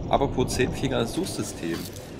Aber pro 10-Finger-Suchsystem.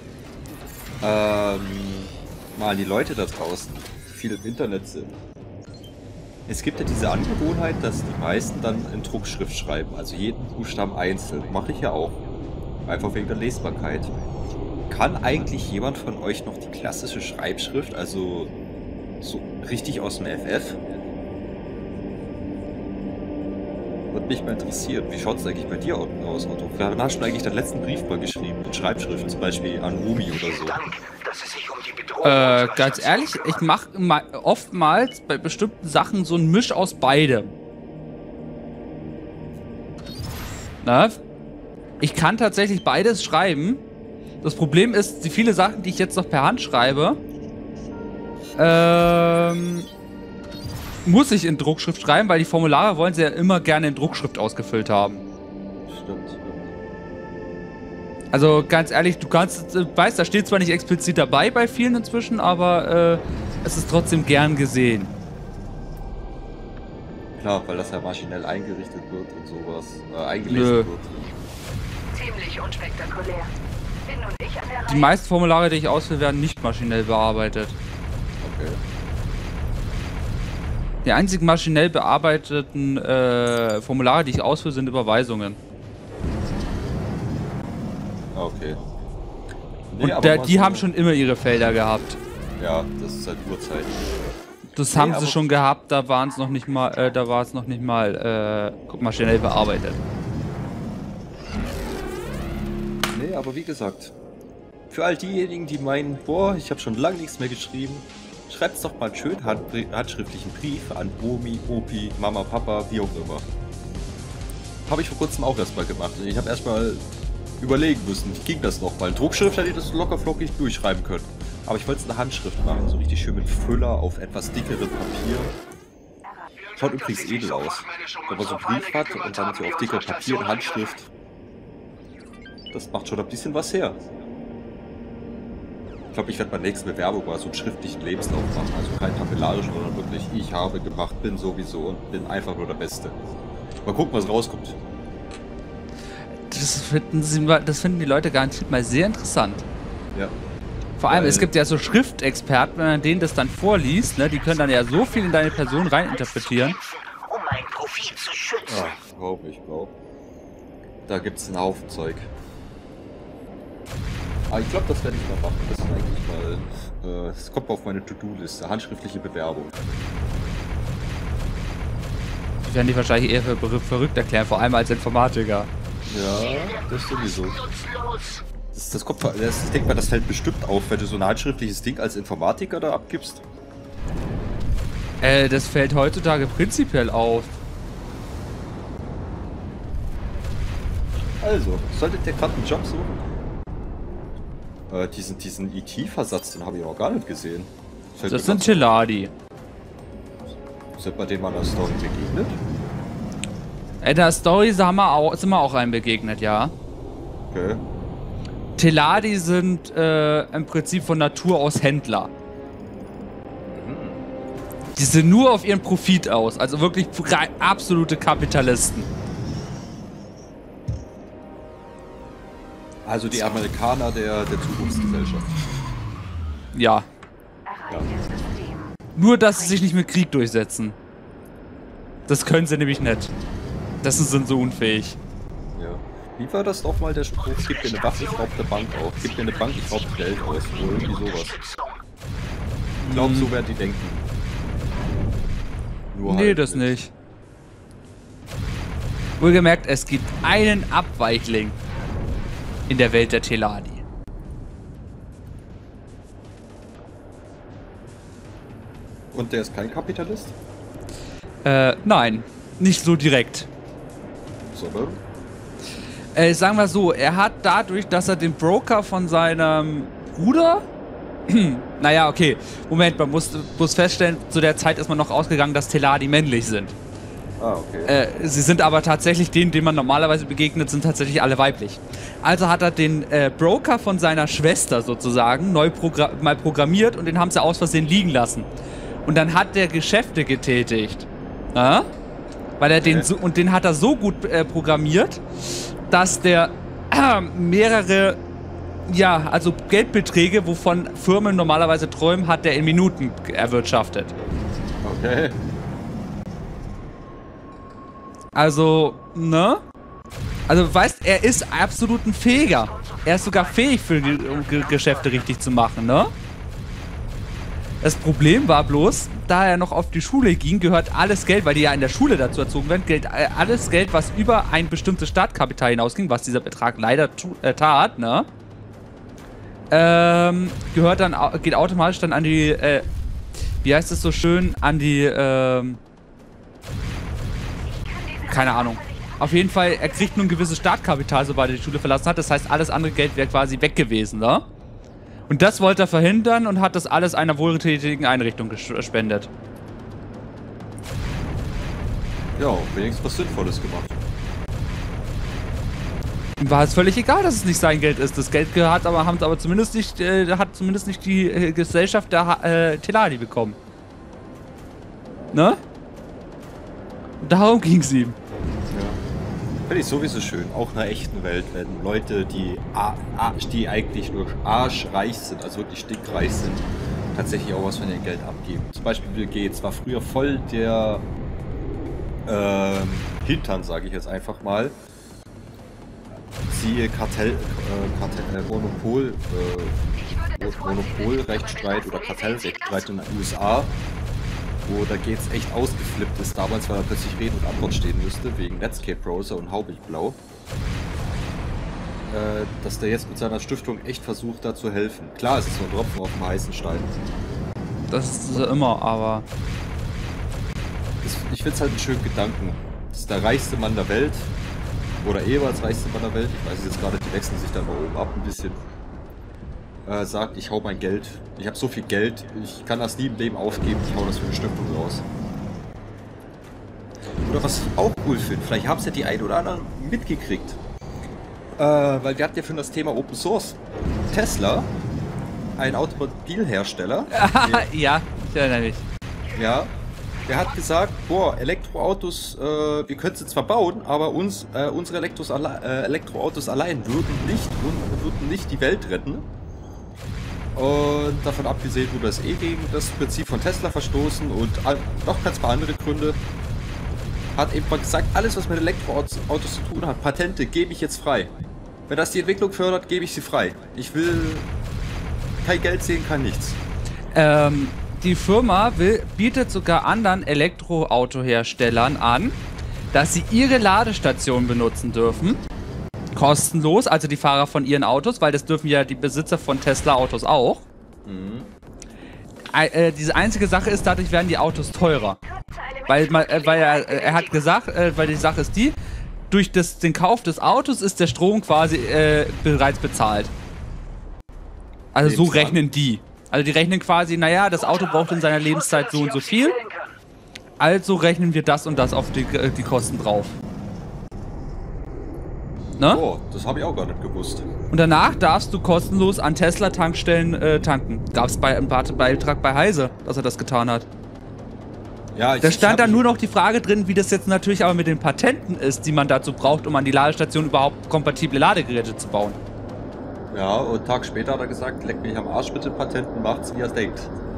Mal die Leute da draußen, die viel im Internet sind. Es gibt ja diese Angewohnheit, dass die meisten dann in Druckschrift schreiben, also jeden Buchstaben einzeln. Mache ich ja auch. Einfach wegen der Lesbarkeit. Kann eigentlich jemand von euch noch die klassische Schreibschrift, also so richtig aus dem FF? Würde mich mal interessieren. Wie schaut es eigentlich bei dir aus, Otto? Wann hast du eigentlich deinen letzten Brief mal geschrieben? Mit Schreibschrift, zum Beispiel an Rumi oder so? Ganz ehrlich, ich mache oftmals bei bestimmten Sachen so ein Misch aus beidem. Na? Ich kann tatsächlich beides schreiben. Das Problem ist, die viele Sachen, die ich jetzt noch per Hand schreibe, muss ich in Druckschrift schreiben, weil die Formulare wollen sie ja immer gerne in Druckschrift ausgefüllt haben. Stimmt. Also ganz ehrlich, du weißt, da steht zwar nicht explizit dabei bei vielen inzwischen, aber es ist trotzdem gern gesehen. Klar, weil das ja maschinell eingerichtet wird und sowas. Eingelesen wird. Ziemlich unspektakulär. Bin nun ich an der Reihe? Die meisten Formulare, die ich ausfülle, werden nicht maschinell bearbeitet. Okay. Die einzigen maschinell bearbeiteten Formulare, die ich ausfülle, sind Überweisungen. Okay. Nee, Und die haben schon immer ihre Felder gehabt. Ja, das ist seit Urzeit. Das haben sie schon gehabt, da waren es noch nicht mal, maschinell bearbeitet. Nee, aber wie gesagt, für all diejenigen, die meinen, boah, ich habe schon lange nichts mehr geschrieben, schreibt's doch mal einen schönen handschriftlichen Brief an Omi, Opi, Mama, Papa, wie auch immer. Habe ich vor kurzem auch erstmal gemacht. Ich habe erstmal überlegen müssen, wie ging das noch? Weil in Druckschrift hätte ich das locker flockig durchschreiben können. Aber ich wollte es in der Handschrift machen, so richtig schön mit Füller auf etwas dickerem Papier. Schaut übrigens edel aus. Wenn man so einen Brief hat und dann so auf dicker Papier in Handschrift. Das macht schon ein bisschen was her. Ich glaube, ich werde bei der nächsten Bewerbung mal so einen schriftlichen Lebenslauf machen. Also kein tabellarisch, sondern wirklich, ich habe gemacht, bin sowieso und bin einfach nur der Beste. Mal gucken, was rauskommt. Das finden die Leute garantiert mal sehr interessant. Ja. Vor allem, es gibt ja so Schriftexperten, wenn man denen das dann vorliest, ne, die können dann ja so viel in deine Person reininterpretieren. Um mein Profil zu schützen. Ach, ich glaub. Da gibt's einen Haufen Zeug. Aber ich glaube, das werde ich mal machen. Das ist eigentlich mal. Es kommt auf meine To-Do-Liste. Handschriftliche Bewerbung. Die werden die wahrscheinlich eher für verrückt erklären, vor allem als Informatiker. Ja, das sowieso. Ich denke mal, das fällt bestimmt auf, wenn du so ein handschriftliches Ding als Informatiker da abgibst. Das fällt heutzutage prinzipiell auf. Also, solltet ihr gerade einen Job suchen? Diesen IT-Versatz, den habe ich auch gar nicht gesehen. Das sind Teladi. Sind bei denen mal in der Story begegnet? In der Story sind wir auch einem begegnet, ja. Okay. Teladi sind im Prinzip von Natur aus Händler. Die sind nur auf ihren Profit aus, also wirklich absolute Kapitalisten. Also die Amerikaner der Zukunftsgesellschaft. Ja. Nur, dass sie sich nicht mit Krieg durchsetzen. Das können sie nämlich nicht. Das sind so unfähig. Ja. Wie war das nochmal der Spruch? Gib dir eine Waffe, ich raub eine Bank auf. Gib dir eine Bank, ich raub Geld aus. Oder irgendwie sowas. Ich glaube, so werden die denken. Nur nee, halt das nicht. Wohlgemerkt, es gibt einen Abweichling in der Welt der Teladi. Und der ist kein Kapitalist? Nein. Nicht so direkt. Sondern? Sagen wir so, er hat dadurch, dass er den Broker von seinem Bruder... naja, okay. Moment, man muss feststellen, zu der Zeit ist man noch ausgegangen, dass Teladi männlich sind. Ah, okay. Sie sind aber tatsächlich denen man normalerweise begegnet, sind tatsächlich alle weiblich. Also hat er den Broker von seiner Schwester sozusagen mal programmiert und den haben sie aus Versehen liegen lassen. Und dann hat der Geschäfte getätigt. Weil er den hat er so gut programmiert, dass der mehrere, ja, also Geldbeträge, wovon Firmen normalerweise träumen, hat der in Minuten erwirtschaftet. Okay. Also, ne? Also, weißt, er ist absolut ein Fähiger. Er ist sogar fähig, für Geschäfte richtig zu machen, ne? Das Problem war bloß, da er noch auf die Schule ging, gehört alles Geld, weil die ja in der Schule dazu erzogen werden, alles Geld, was über ein bestimmtes Startkapital hinausging, was dieser Betrag leider tat, ne? Gehört dann, geht automatisch dann an die, wie heißt es so schön, an die, keine Ahnung. Auf jeden Fall, er kriegt nur ein gewisses Startkapital, sobald er die Schule verlassen hat. Das heißt, alles andere Geld wäre quasi weg gewesen, ne? Und das wollte er verhindern und hat das alles einer wohltätigen Einrichtung gespendet. Ja, wenigstens was Sinnvolles gemacht. Ihm war es völlig egal, dass es nicht sein Geld ist. Das Geld hat aber zumindest nicht, hat zumindest nicht die Gesellschaft der Teladi bekommen. Ne? Darum ging es ihm. Ja. Finde ich sowieso schön. Auch in einer echten Welt, wenn Leute, die eigentlich nur arschreich sind, also wirklich stinkreich sind, tatsächlich auch was von ihrem Geld abgeben. Zum Beispiel Bill Gates war früher voll der Hintern, sage ich jetzt einfach mal. Siehe Monopolrechtsstreit oder Kartellrechtsstreit in den USA, wo der Gates echt ausgeflippt ist damals, weil er plötzlich Rede und Antwort stehen müsste, wegen Netscape Browser und Haubigblau. Dass der jetzt mit seiner Stiftung echt versucht, da zu helfen. Klar, es ist nur ein Tropfen auf dem heißen Stein. Das ist so immer, aber... Ich finde es halt einen schönen Gedanken. Das ist der reichste Mann der Welt. Oder ehemals reichste Mann der Welt. Ich weiß es jetzt gerade, die wechseln sich dann mal oben ab ein bisschen. Sagt, ich hau mein Geld. Ich habe so viel Geld, ich kann das nie im Leben aufgeben. Ich hau das für eine Stiftung raus. Oder was ich auch cool finde, vielleicht haben es ja die ein oder anderen mitgekriegt. Weil wir hatten ja für das Thema Open Source Tesla, ein Automobilhersteller. Ja, ich erinnere mich. Ja, der hat gesagt, boah, Elektroautos, wir können sie zwar bauen, aber unsere Elektroautos allein würden nicht die Welt retten. Und davon abgesehen wurde das gegen das Prinzip von Tesla verstoßen und noch ganz paar andere Gründe. Hat eben mal gesagt, alles was mit Elektroautos zu tun hat, Patente gebe ich jetzt frei. Wenn das die Entwicklung fördert, gebe ich sie frei. Ich will kein Geld sehen, kein nichts. Die Firma bietet sogar anderen Elektroautoherstellern an, dass sie ihre Ladestation benutzen dürfen. Kostenlos, also die Fahrer von ihren Autos, weil das dürfen ja die Besitzer von Tesla-Autos auch. Mhm. Diese einzige Sache ist, dadurch werden die Autos teurer. Weil er hat gesagt, weil die Sache ist die, durch den Kauf des Autos ist der Strom quasi bereits bezahlt. Also so rechnen die. Also die rechnen quasi, naja, das Auto braucht in seiner Lebenszeit so und so viel. Also rechnen wir das und das auf die Kosten drauf. Ne? Oh, das habe ich auch gar nicht gewusst. Und danach darfst du kostenlos an Tesla-Tankstellen tanken. Gab es einen Beitrag bei Heise, dass er das getan hat. Ja, da stand dann nur noch die Frage drin, wie das jetzt natürlich aber mit den Patenten ist, die man dazu braucht, um an die Ladestation überhaupt kompatible Ladegeräte zu bauen. Ja, und einen Tag später hat er gesagt, leck mich am Arsch mit den Patenten, macht's wie er denkt.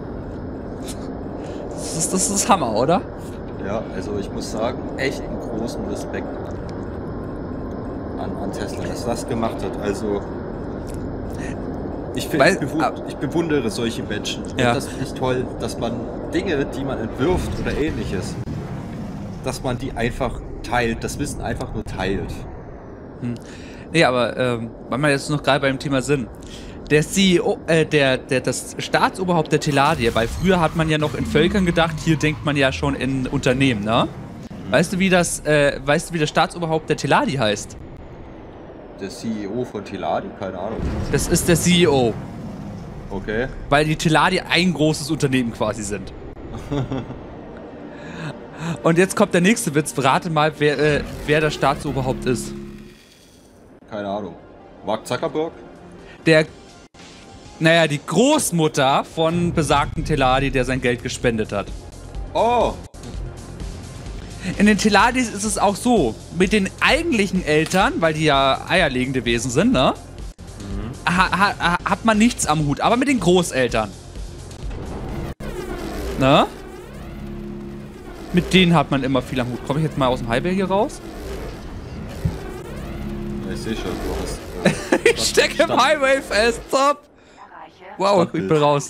Das ist Hammer, oder? Ja, also ich muss sagen, echt einen großen Respekt an Tesla, dass das gemacht hat. Also ich bewundere solche Menschen. Ja. Und das finde ich toll, dass man Dinge, die man entwirft oder ähnliches, dass man die einfach teilt, das Wissen einfach nur teilt. Nee, aber weil wir jetzt noch gerade beim Thema sind. Der CEO, das Staatsoberhaupt der Teladi, weil früher hat man ja noch in Völkern gedacht, hier denkt man ja schon in Unternehmen, ne? Weißt du, wie das Staatsoberhaupt der Teladi heißt? Der CEO von Teladi? Keine Ahnung. Das ist der CEO. Okay. Weil die Teladi ein großes Unternehmen quasi sind. Und jetzt kommt der nächste Witz. Rate mal, wer das Staatsoberhaupt ist. Keine Ahnung. Mark Zuckerberg? Die Großmutter von besagten Teladi, der sein Geld gespendet hat. Oh! In den Teladis ist es auch so, mit den eigentlichen Eltern, weil die ja eierlegende Wesen sind, ne? Hat man nichts am Hut, aber mit den Großeltern. Ne? Mit denen hat man immer viel am Hut. Komme ich jetzt mal aus dem Highway hier raus? Ja, ich sehe schon, du hast... Ich stecke im Highway fest, top! Wow, ich bin raus.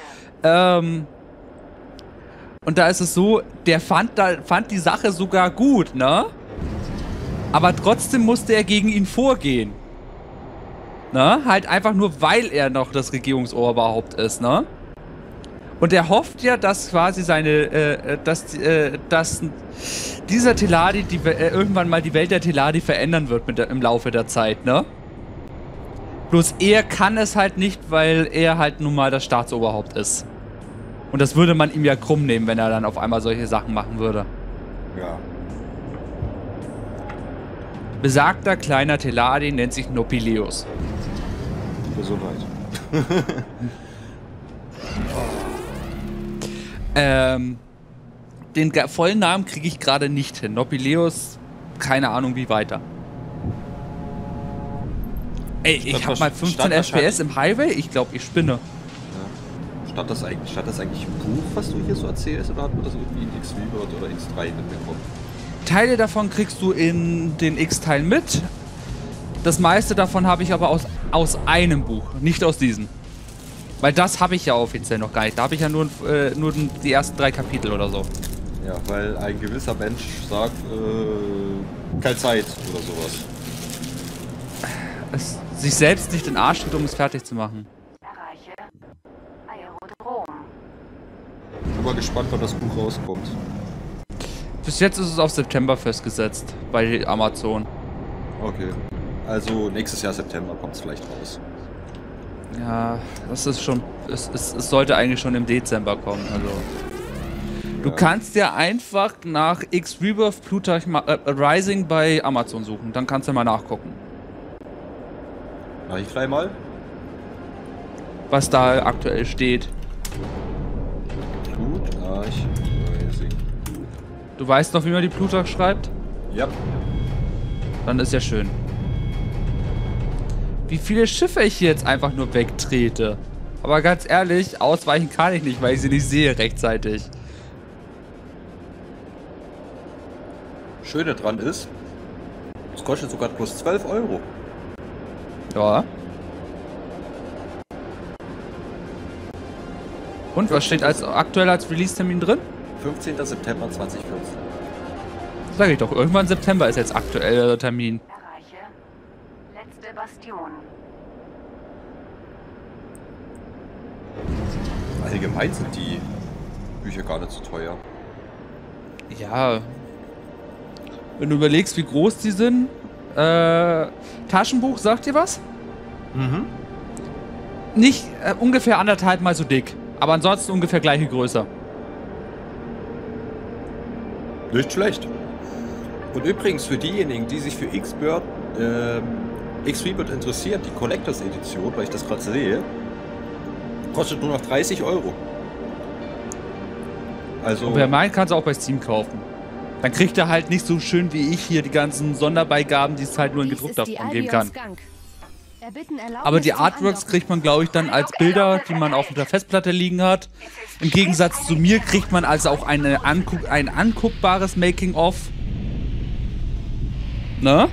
Und da ist es so, der fand die Sache sogar gut, ne? Aber trotzdem musste er gegen ihn vorgehen. Ne? Halt einfach nur, weil er noch das Regierungsoberhaupt ist, ne? Und er hofft ja, dass quasi dass dieser Teladi irgendwann mal die Welt der Teladi verändern wird im Laufe der Zeit, ne? Bloß er kann es halt nicht, weil er halt nun mal das Staatsoberhaupt ist. Und das würde man ihm ja krumm nehmen, wenn er dann auf einmal solche Sachen machen würde. Ja. Besagter kleiner Teladi nennt sich Nopileus. Gesundheit. Den vollen Namen kriege ich gerade nicht hin. Nopileus, keine Ahnung wie weiter. Ey, ich hab mal 15 FPS im Highway? Ich glaube, ich spinne. Ja. Stand das eigentlich im Buch, was du hier so erzählst, oder hat man das irgendwie in X-Rebirth oder X3 mitbekommen? Teile davon kriegst du in den X-Teilen mit. Das meiste davon habe ich aber aus einem Buch, nicht aus diesem. Weil das habe ich ja offiziell noch gar nicht. Da habe ich ja nur die ersten 3 Kapitel oder so. Ja, weil ein gewisser Mensch sagt, keine Zeit oder sowas. Es sich selbst nicht den Arsch tritt, um es fertig zu machen. Erreiche Aerodrom. Bin mal gespannt, wann das Buch rauskommt. Bis jetzt ist es auf September festgesetzt bei Amazon. Okay. Also nächstes Jahr September kommt es vielleicht raus. Ja, das ist schon. Es sollte eigentlich schon im Dezember kommen. Also. Du kannst ja einfach nach X-Rebirth Plutarch Rising bei Amazon suchen. Dann kannst du mal nachgucken. Mach ich gleich mal. Was da aktuell steht. Plutarch Rising. Du weißt noch, wie man die Plutarch schreibt? Ja. Dann ist ja schön. Wie viele Schiffe ich hier jetzt einfach nur wegtrete. Aber ganz ehrlich, ausweichen kann ich nicht, weil ich sie nicht sehe rechtzeitig. Schöne dran ist, es kostet sogar plus 12 Euro. Ja. Und was steht aktuell als Release-Termin drin? 15. September 2014. Sag ich doch, irgendwann September ist jetzt aktueller Termin. Erreiche letzte Bastion. Allgemein sind die Bücher gar nicht so teuer. Ja. Wenn du überlegst, wie groß die sind. Taschenbuch, sagt dir was? Mhm. Nicht ungefähr 1,5 mal so dick. Aber ansonsten ungefähr gleiche Größe. Nicht schlecht. Und übrigens für diejenigen, die sich für X-Rebirth interessieren, die Collectors Edition, weil ich das gerade sehe, kostet nur noch 30 Euro. Also. Und wer meint, kann es auch bei Steam kaufen. Dann kriegt er halt nicht so schön wie ich hier die ganzen Sonderbeigaben, die es halt nur in gedruckter Form geben kann. Aber die Artworks kriegt man, glaube ich, dann als Bilder, die man auf der Festplatte liegen hat. Im Gegensatz zu mir kriegt man also auch ein anguckbares Making-of. Ne?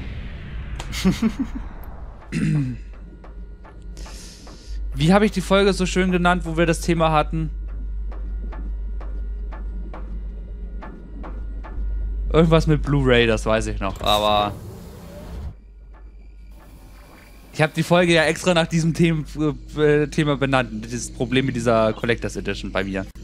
Wie habe ich die Folge so schön genannt, wo wir das Thema hatten? Irgendwas mit Blu-ray, das weiß ich noch, aber... Ich habe die Folge ja extra nach diesem Thema benannt. Dieses Problem mit dieser Collectors Edition bei mir.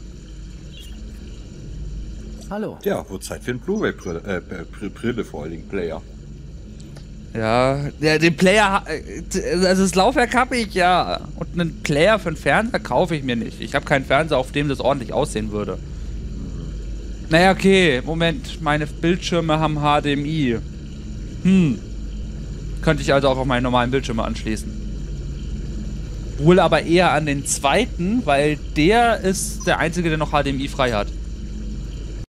Hallo. Ja, wurde Zeit für einen Blu-ray-Brille vor allen Dingen, Player. Ja, den Player, also das Laufwerk habe ich ja. Und einen Player für einen Fernseher kaufe ich mir nicht. Ich habe keinen Fernseher, auf dem das ordentlich aussehen würde. Naja, okay, Moment, meine Bildschirme haben HDMI. Könnte ich also auch auf meinen normalen Bildschirme anschließen. Wohl aber eher an den zweiten, weil der ist der einzige, der noch HDMI frei hat.